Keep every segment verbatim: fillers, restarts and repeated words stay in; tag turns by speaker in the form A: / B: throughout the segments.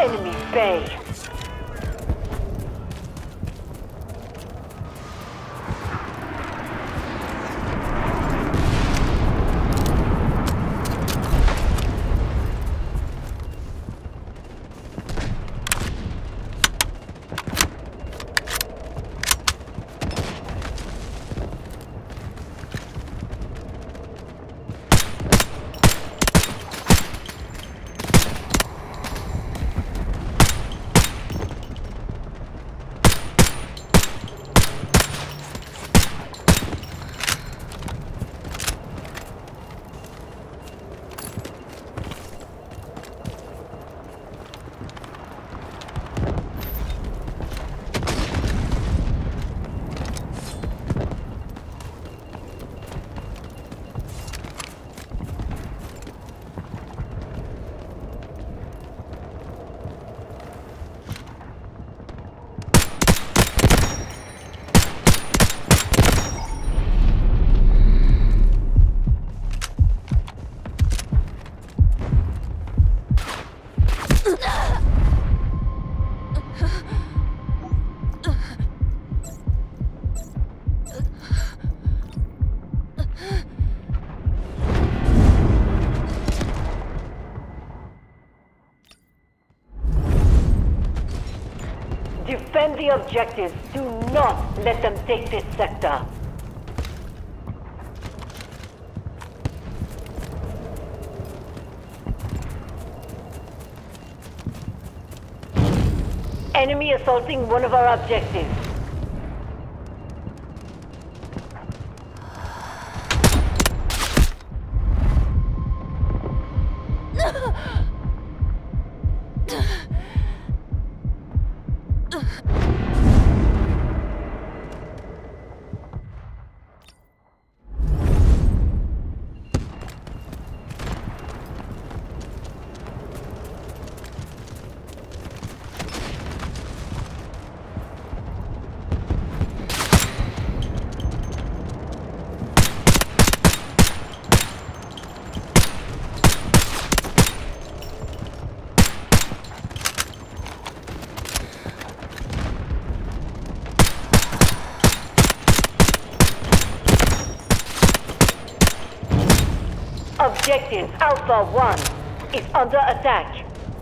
A: enemy bay. Defend the objectives. Do not let them take this sector. Enemy assaulting one of our objectives. Objective Alpha one is under attack.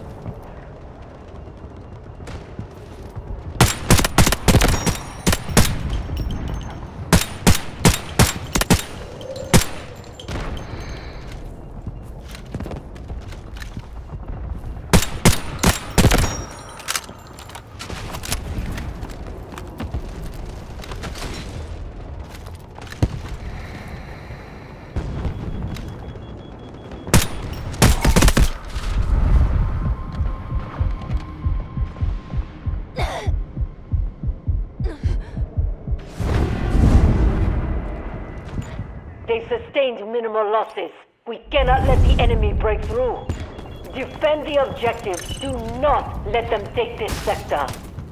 A: They sustained minimal losses. We cannot let the enemy break through. Defend the objectives. Do not let them take this sector.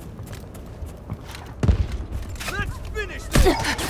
B: Let's finish this!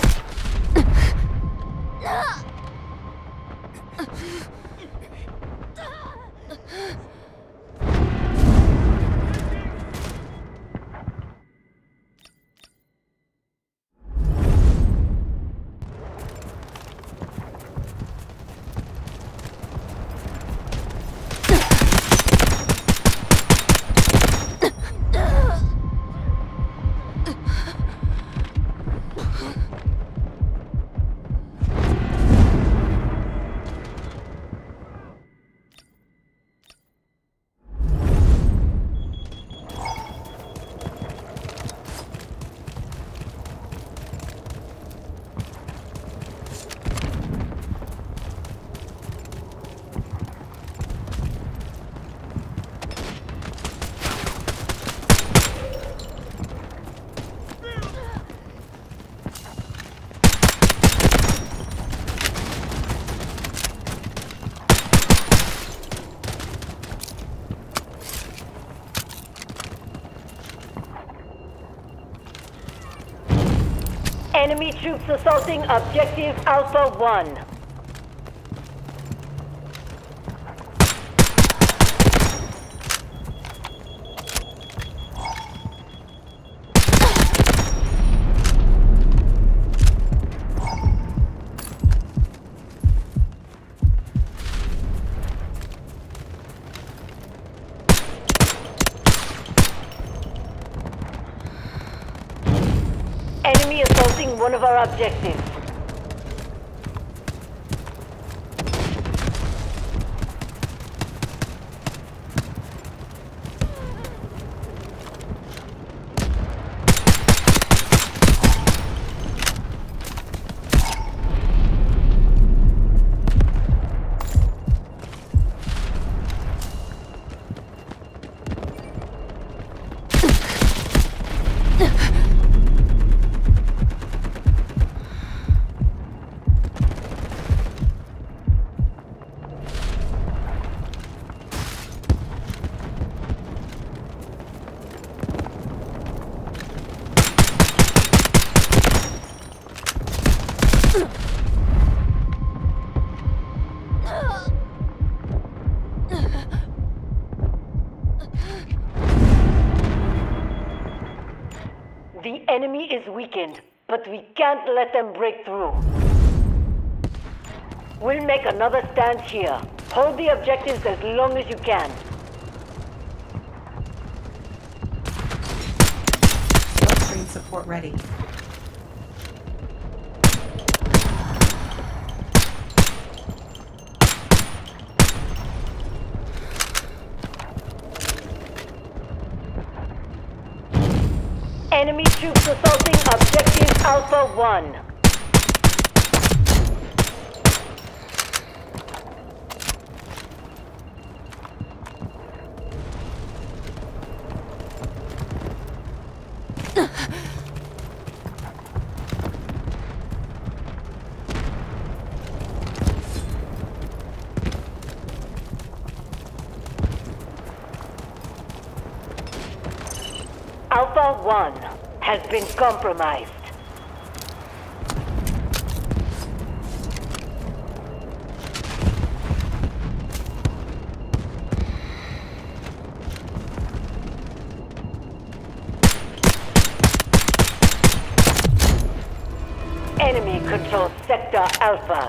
B: Enemy troops assaulting Objective Alpha one.
A: Enemy assaulting one of our objectives. The enemy is weakened, but we can't let them break through. We'll make another stand here. Hold the objectives as long as you can.
C: Smoke screen support ready.
A: Enemy troops assaulting objective Alpha one. Alpha one has been compromised. Enemy controls Sector Alpha.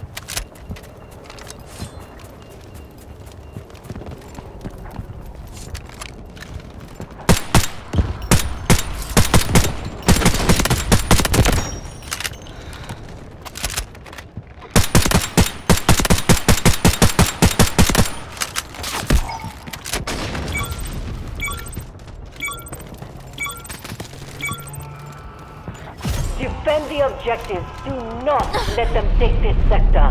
A: Defend the objectives. Do not let them take this sector.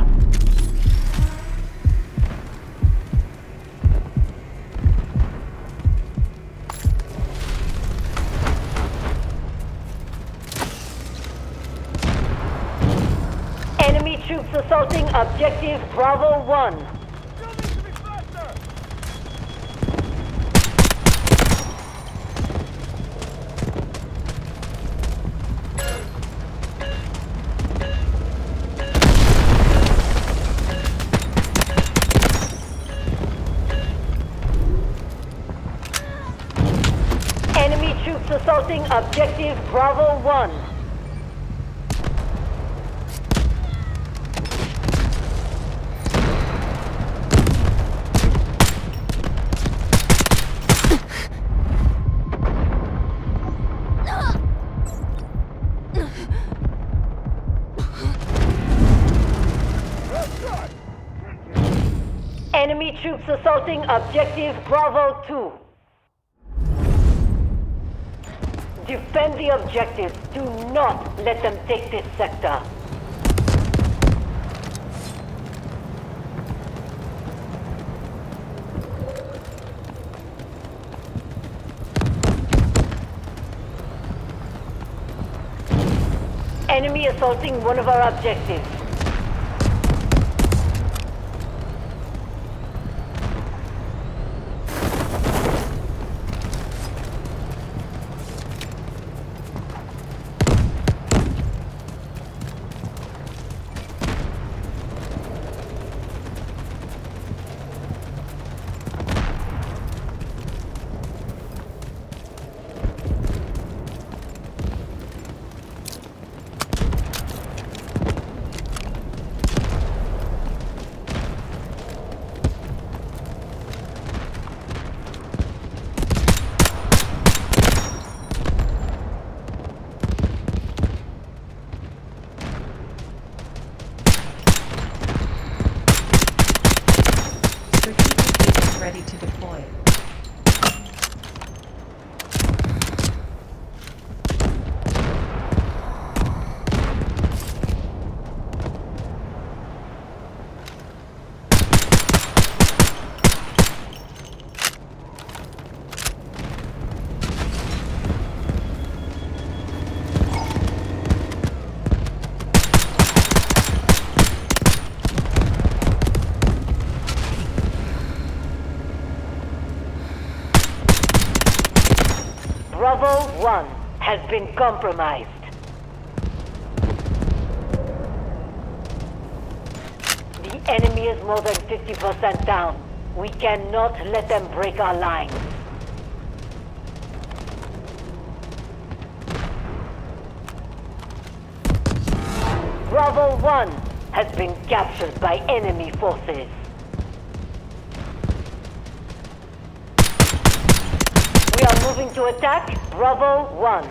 A: Enemy troops assaulting objective Bravo one. Enemy troops assaulting objective Bravo one. Enemy troops assaulting objective Bravo two. Defend the objectives. Do not let them take this sector. Enemy assaulting one of our objectives. Bravo one has been compromised. The enemy is more than fifty percent down. We cannot let them break our lines. Bravo one has been captured by enemy forces. We are moving to attack Bravo one.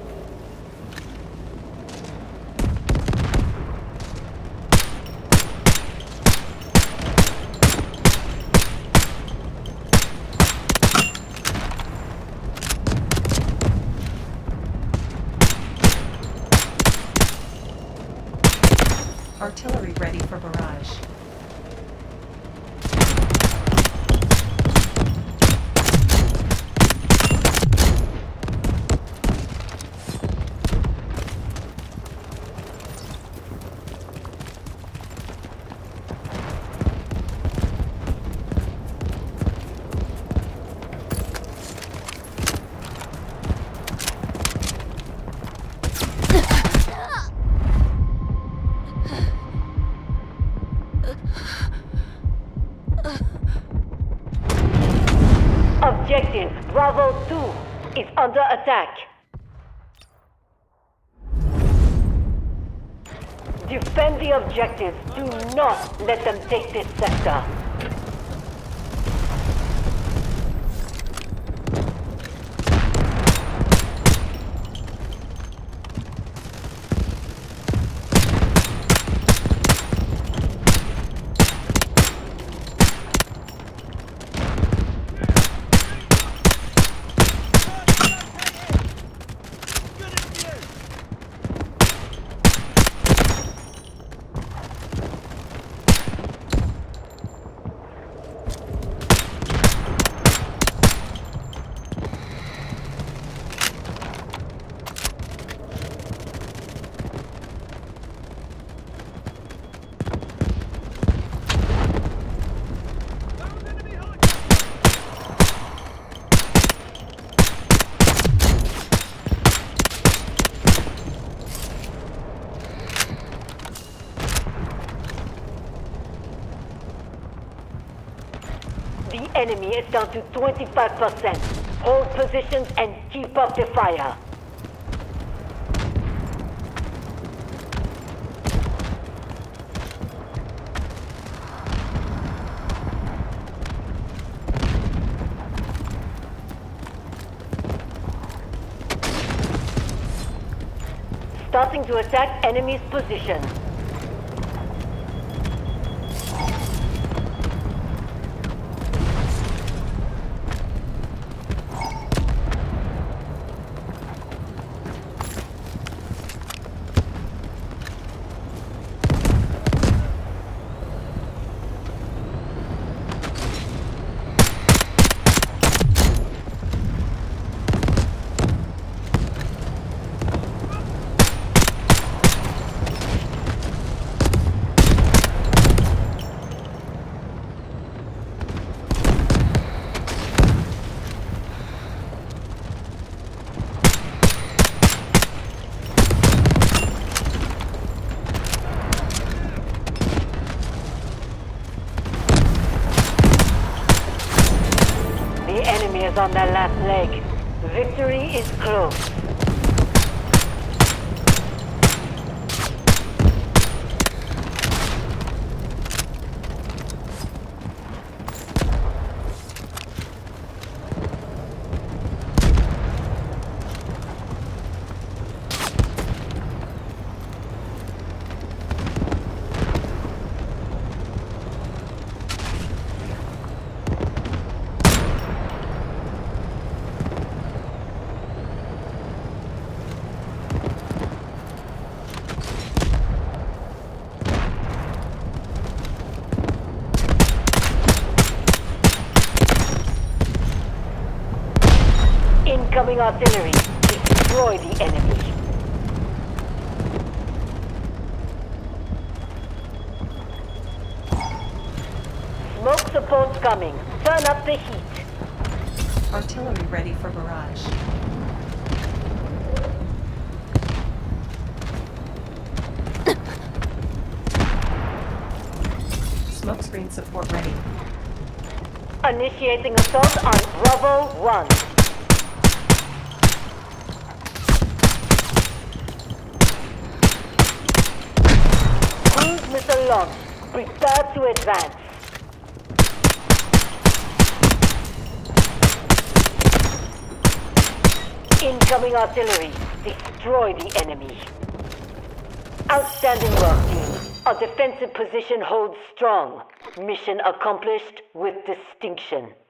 C: Artillery ready for barrage.
A: Objective Bravo two is under attack. Defend the objectives. Do not let them take this sector. The enemy is down to twenty-five percent. Hold positions and keep up the fire. Starting to attack enemy's position. The enemy is on their last leg. Victory is close. Incoming artillery. Destroy the enemy. Smoke support's coming. Turn up the heat.
C: Artillery ready for barrage. Smokescreen support ready.
A: Initiating assault on Bravo one. Cruise missile launch. Prepare to advance. Incoming artillery. Destroy the enemy. Outstanding work, team. Our defensive position holds strong. Mission accomplished with distinction.